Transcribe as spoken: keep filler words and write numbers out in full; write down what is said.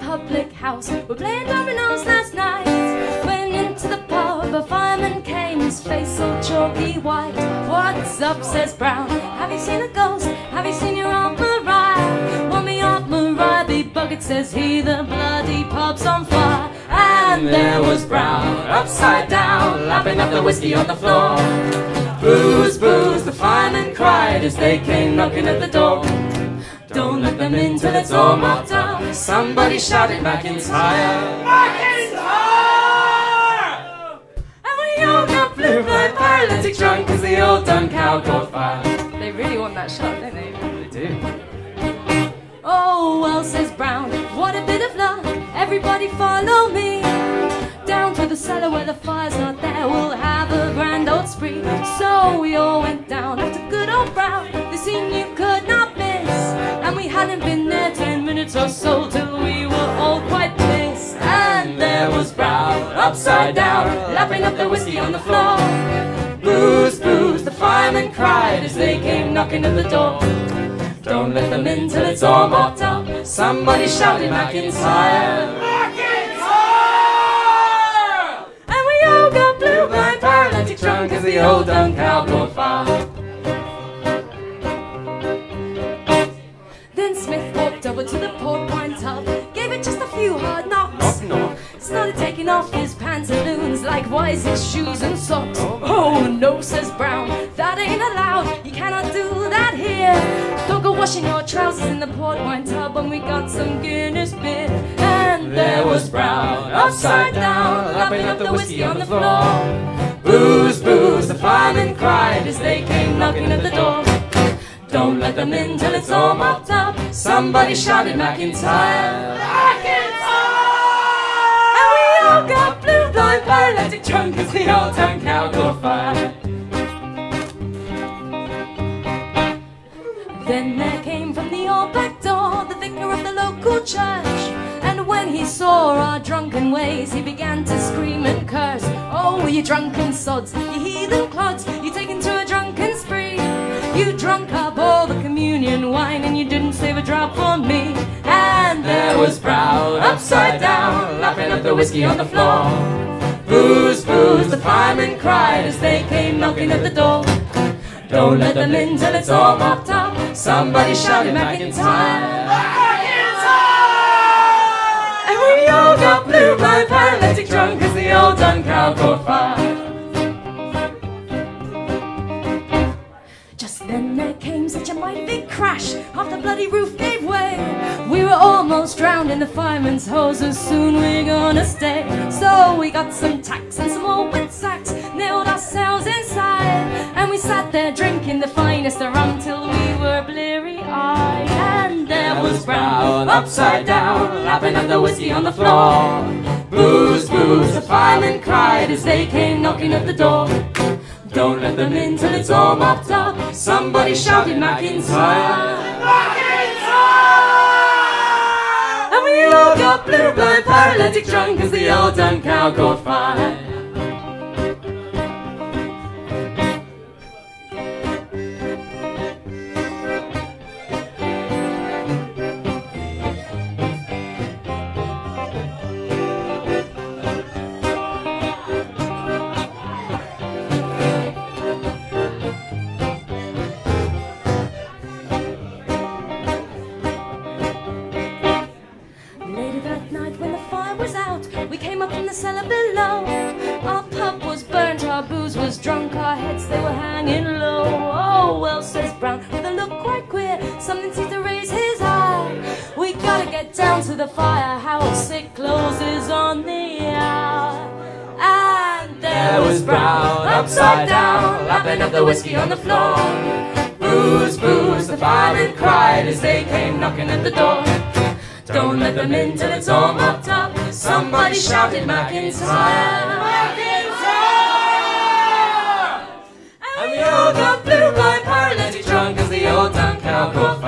public house. We're playing dominoes last night. Went into the pub, a fireman came, his face all chalky white. What's up, says Brown, have you seen a ghost? Have you seen your Aunt Mariah? Want me Aunt Mariah be bugged, says he, the bloody pub's on fire. And there was Brown, upside down, lapping up the whiskey on the floor. Booze, booze, the fireman cried as they came knocking at the door. Don't let them in till it's all mopped up. Somebody shouted, McIntyre, McIntyre! And we all got blue blind paralytic drunk as the old dun cow caught fire. They really want that shot, don't they? They do. Oh, well, says Brown, what a bit of luck. Everybody follow me down to the cellar where the fire's not there. We'll have a grand old spree. So we all went down after good old Brown, the scene you could not miss. And we hadn't been there ten minutes or so till we were all quite pissed. And there was Brown, upside down, lapping up the whiskey on the floor. Booze, booze, the fireman cried as they came knocking at the door. Don't let them in till it's all mopped up. Somebody shouted, McIntyre, McIntyre! And we all got blue blind paralytic drunk as the old dun cow caught fire. Then Smith walked over to the port wine tub, gave it just a few hard knocks. Knock, knock. Started taking off his pantaloons, likewise his shoes and socks. Oh no, says Brown, that ain't allowed. You cannot do that here. Don't go washing your trousers in the port wine tub when we got some Guinness beer. And there was Brown, upside down, lapping up the whiskey on the floor. Booze, booze, the fireman cried as they came knocking at the door. Don't let them in till it's all mopped up. Somebody shouted, McIntyre, McIntyre! And we all got blue blind paralytic drunk as the old dun cow caught fire. Then there came from the old back door the vicar of the local church. And when he saw our drunken ways, he began to scream and curse. Oh, you drunken sods, you heathen clods, you taken to a drunken spree. You drunk up all the communion wine and you didn't save a drop for me. And there was Brown, upside down, lapping up the whiskey on the floor. Booze, booze, the fireman cried as they came knocking at the door. Don't let them in till it's all mopped up. Somebody shouted, McIntyre, McIntyre! And we all got blue blind paralytic drunk as the old dun cow caught fire. Just then there came such a mighty big crash, half the bloody roof gave way. We were almost drowned in the fireman's hoses, soon we're gonna stay. So we got some tacks and some old wet sacks, nailed ourselves inside, and we sat there drinking the finest of rum till we were bleary-eyed. And there was Brown, upside down, lapping up the whiskey on the floor. Booze, booze, the fireman cried as they came knocking at the door. Don't let them in till it's all mopped up. Somebody shouted, McIntyre, McIntyre! And we all got blue blind paralytic drunk as the old dun cow caught fire. We came up from the cellar below. Our pub was burnt, our booze was drunk, our heads they were hanging low. Oh well, says Brown, with a look quite queer, something seemed to raise his eye. We gotta get down to the firehouse, it closes on the hour. And there was Brown, upside down, lapping up the whiskey on the floor. Booze, booze, the fireman cried as they came knocking at the door. Don't let them in till it's all mopped up. Somebody shouted, McIntyre, McIntyre! And we all got blue blind paralytic drunk as the old dun cow caught